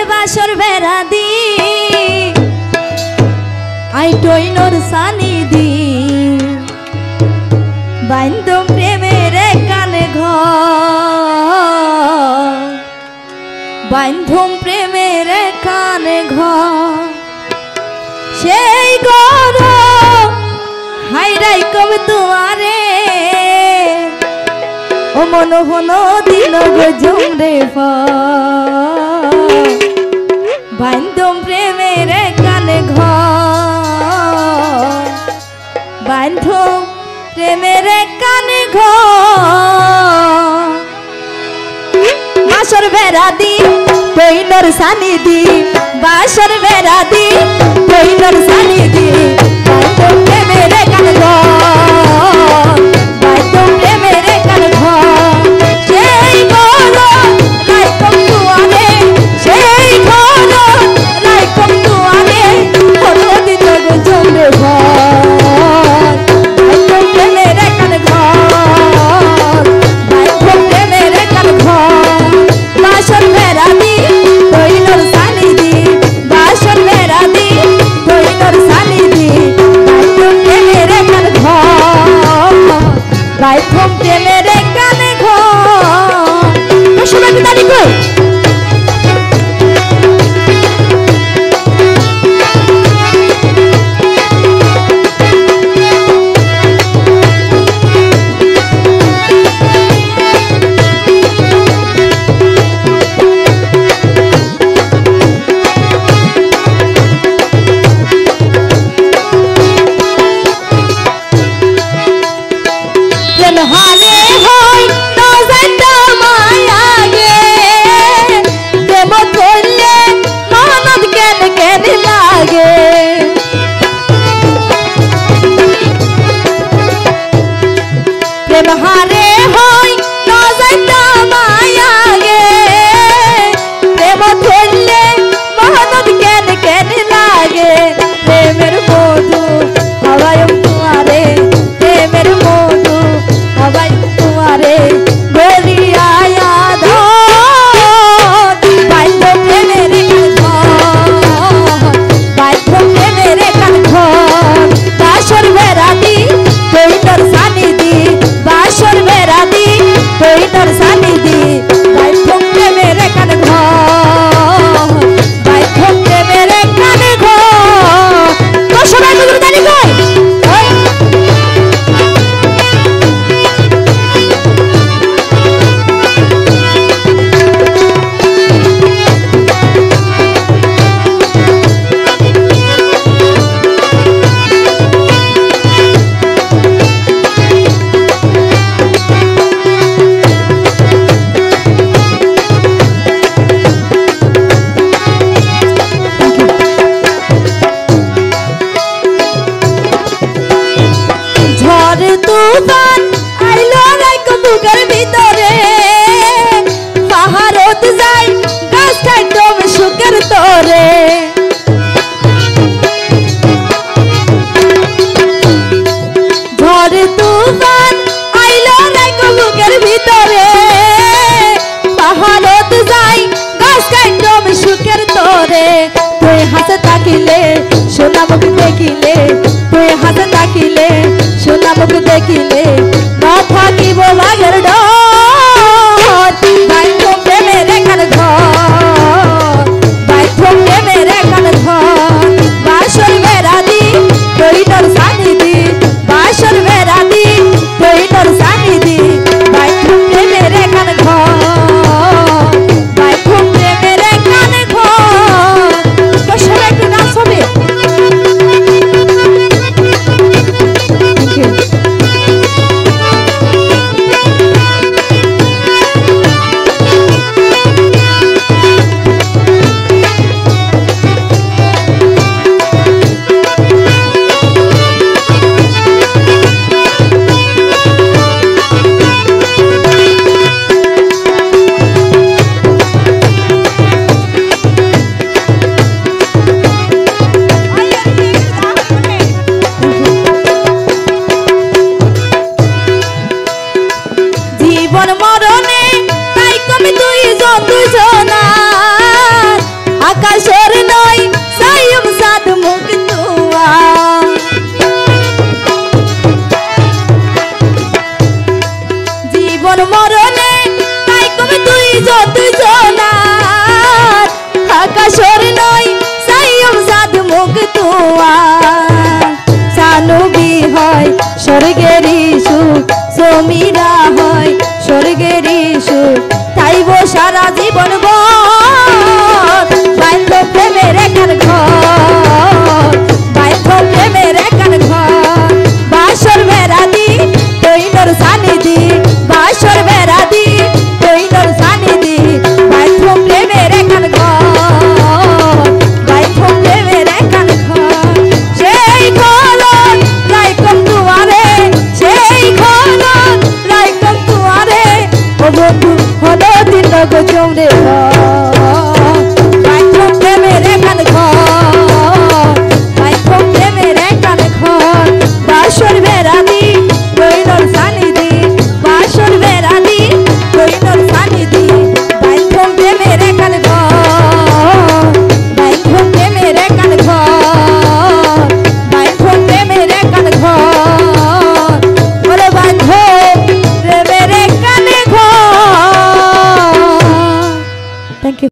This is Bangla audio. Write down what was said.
বাসর বেড়া দি আই টইনর সানি দি বাইন্দম প্রেমের কানে ঘর বাইন্ধম প্রেমের কানে ঘর সেই ঘর হাইরাই কবে তোমারে ও মন হন দিন গো জমরে বাইন্ধম প্রেমের কানে ঘর বাইন্ধম প্রেমের কানে ঘর বাসর বেড়া দি টইনর সানি দি বাসর বেড়া দি টইনর সানি দি বাইন্ধম প্রেমের কানে ঘর বাইন্ধম প্রেমের কানে ঘর সেই ঘর রাইকম তুয়ারে সেই ঘর রাইকম তুয়ারে হলো দিন গো জমরে ঘর বাইন্ধম প্রেমের কানে ঘর বাইন্ধম প্রেমের কানে ঘর বাসর বেড়া দি টইনর সানি দি বাসর বেড়া দি টইনর সানি দি বাইন্ধম প্রেমের কানে ঘর বাইন্ধম প্রেমের কানে ঘর সবাই তালি কই হারে হয় তো যাইতা মায়া গে দেব করলে মনত কেন কেন লাগে প্রেম হারে হয় তো যাইতা মায়া গে দেব করলে মনত কেন কেন লাগে প্রেমের মধু হওয়ায় তোমারে প্রেমের মধু হবাই তোমারে গলিয়া ধর বাইন্ধম প্রেমের কানে ঘর বাইন্ধম প্রেমের কানে ঘর বাসর বেড়া দি টইনর সানি দি বাসর বেড়া দি টইনর সানি দি বাইন্ধম প্রেমের কানে ঘর বাইন্ধম প্রেমের কানে ঘর তো সবাই গুলো তালি কই তুফান আইলো রাইকো বুকের ভিতরে পাহাড়ত যাই গাছ খাইতম সুখের তরে ঝড় তুফান আইলো রাইকো বুকের ভিতরে পাহাড়ত যাই গাছ খাইতম সুখের তরে তুই হাসে থাকিলে সোনা মুখ দেখিলে তুই হাসে থাকিলে সোনা মুখ দেখিলে না থাকিব বাঘের ডর বাইন্ধম প্রেমের কানে ঘর বাইন্ধম প্রেমের কানে ঘর বাসর বেড়া দি টইনর সানি দি বাসর বেড়া দি টইনর সানি দি বাইন্ধম প্রেমের কানে ঘর বাইন্ধম প্রেমের কানে ঘর তো সবাই একটু নাচ হবে জীবন মরণে তাই কমি দুইজন দুইজনা আকাশের নয় সাইম সাদ মুখ তুয়া জীবন মরণে তাই কবি তুই যত জনার আকাশের নয় সাইম সাদ মুখ তুয়া সানুবি হয় স্বর্গের সুখ সমীরা হয় স্বর্গের সুখ তাইব সারা জীবন বাইন্ধ প্রেমের একার ঘর বাইন্ধ প্রেমের একার ঘর বাসর বেড়া দি তৈনর সানিধি বাসর বেড়া দি তৈনর সানিধি বাইন্ধ প্রেমের একার ঘর বাইন্ধ প্রেমের একার ঘর সেই ঘর রাইকম দুয়ারে সেই ঘর রাইকম দুয়ারে ও বন্ধু হলো দিন গো চমড়ে